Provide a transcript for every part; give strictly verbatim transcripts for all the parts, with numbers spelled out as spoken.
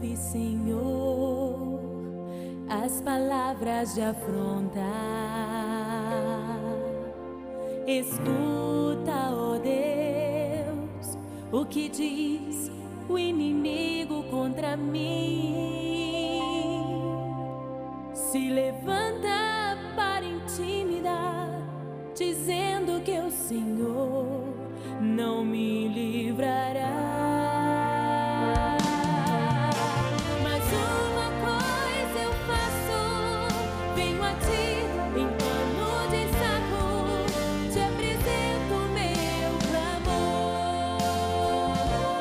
ouve, Senhor, as palavras de afronta. Escuta, ó Deus, o que diz o inimigo contra mim. Se levanta para intimidar, dizendo que o Senhor não me livrará. Mas uma coisa eu faço, venho a ti em pano de saco, te apresento meu clamor.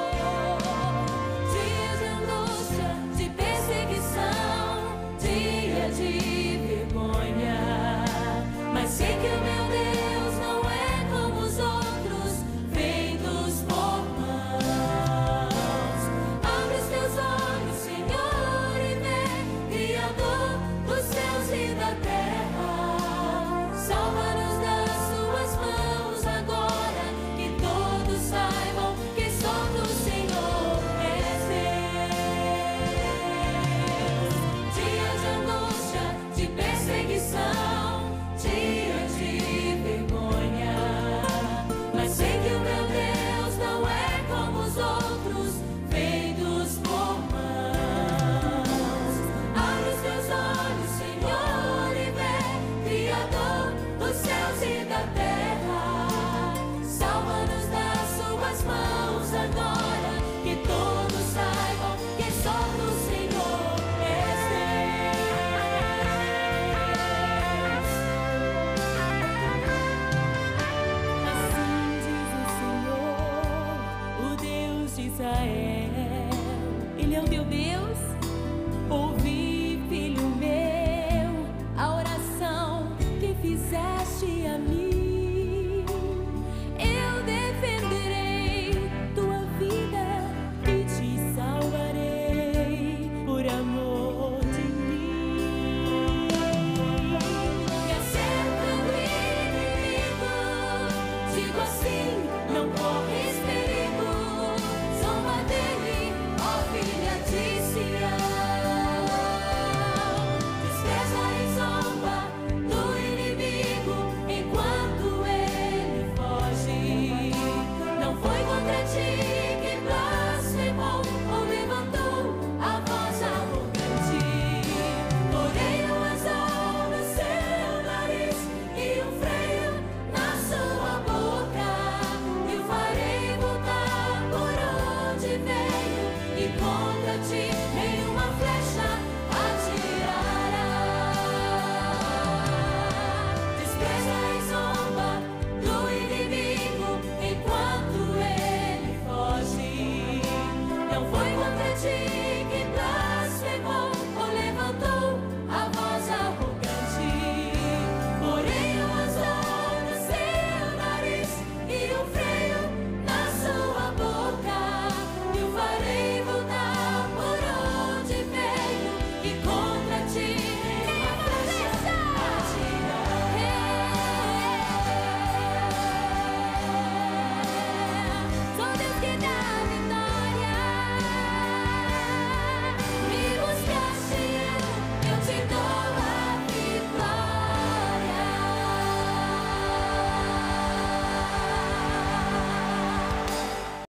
Dias de angústia, de perseguição, dia de vergonha, mas sei que o meu Deus não é como os outros, feitos por mãos. Abre os teus olhos, Senhor, e vê, Criador dos céus e da terra. Salva-nos das suas mãos agora, que todos saibam que só do Senhor és Deus. Dia de angústia, de perseguição, dia de vergonha, mas sei que o meu Deus não é como os outros, feitos por mãos. Abre os teus olhos, Senhor, e vê, Criador dos céus e da terra. Salva-nos das suas mãos agora, que todos saibam que só do Senhor és Deus. Assim diz o Senhor, o Deus de Israel. Ele é o teu Deus. Ouvi